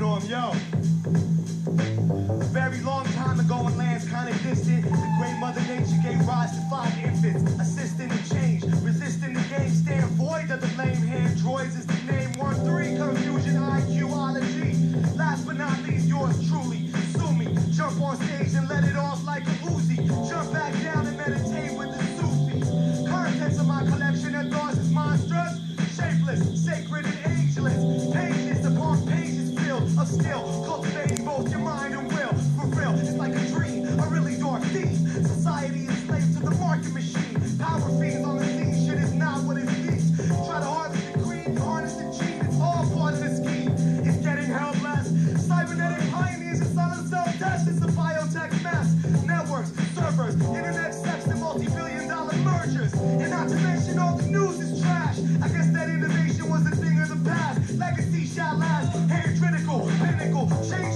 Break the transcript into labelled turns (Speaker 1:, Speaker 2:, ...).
Speaker 1: waiting on yo. A very long time ago in lands kind of distant, the great Mother Nature gave rise to 5 infants, assisting the change, resisting the game, stand void of the lame. Handroidz is the name. 1-3 confusion, IQology. Last but not least, yours truly. Sue me, jump on stage and let it off like a Uzi. Jump back down and meditate with the Sufis. Contents of my collection of thoughts is monstrous, shapeless, sacred and ageless. Pages upon pages filled of skill, cultivating both your mind and will. For real, it's like a dream, a really dark theme. Society is slave to the market machine. Power fiends on the scene, shit is not what it seems. Try to harvest the cream, harness the gene, it's all part of the scheme. It's getting helpless. Cybernetic pioneers and silent self-test, it's a biotech mess. Networks, servers, internet sex and multi-billion-dollar mergers. And not to mention all the news is trash. I guess that innovation was a thing of the past. Legacy shall last, hand critical, pinnacle, change